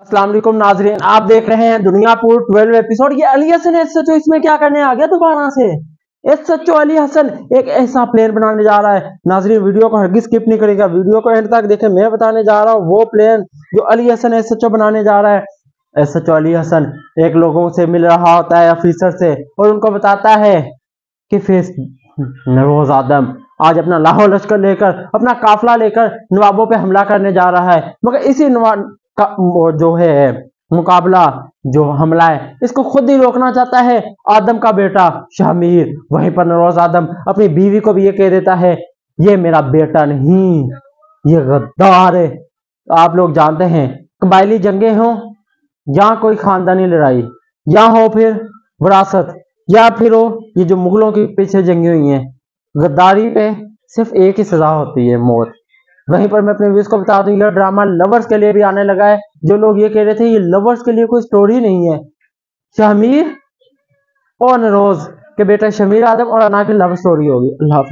अस्सलाम वालेकुम नाजरीन, आप देख रहे हैं दुनियापुर 12 एपिसोड। ये अली हसन एसएचओ इसमें क्या करने आ गया दोबारा से। एसएचओ अली हसन एक ऐसा प्लेन बनाने जा रहा है। नाजरीन वीडियो को हरगिज़ स्किप नहीं करेगा, वीडियो को एंड तक देखें। मैं बताने जा रहा हूँ वो प्लेन जो अली हसन एसएचओ बनाने जा रहा है। एसएचओ अली हसन एक लोगों से मिल रहा होता है, ऑफिसर से, और उनको बताता है कि फेस नरोज आदम आज अपना लाहौर लश्कर लेकर, अपना काफिला लेकर नवाबों पे हमला करने जा रहा है। मगर इसी नवाब का जो है मुकाबला, जो हमला है, इसको खुद ही रोकना चाहता है आदम का बेटा शामिर। वहीं पर नरोज आदम अपनी बीवी को भी ये कह देता है, ये मेरा बेटा नहीं, ये गद्दार है। आप लोग जानते हैं कबायली जंगे हों या कोई खानदानी लड़ाई, या हो फिर विरासत, या फिर हो ये जो मुगलों के पीछे जंगी हुई हैं, गद्दारी पे सिर्फ एक ही सजा होती है, मौत। वहीं पर मैं अपने व्यूअर्स को बता दूं, यह ड्रामा लवर्स के लिए भी आने लगा है। जो लोग ये कह रहे थे ये लवर्स के लिए कोई स्टोरी नहीं है, शामिर और नरोज के बेटा शमीर आदम और अना की लव स्टोरी होगी। अल्लाह हाफिज़।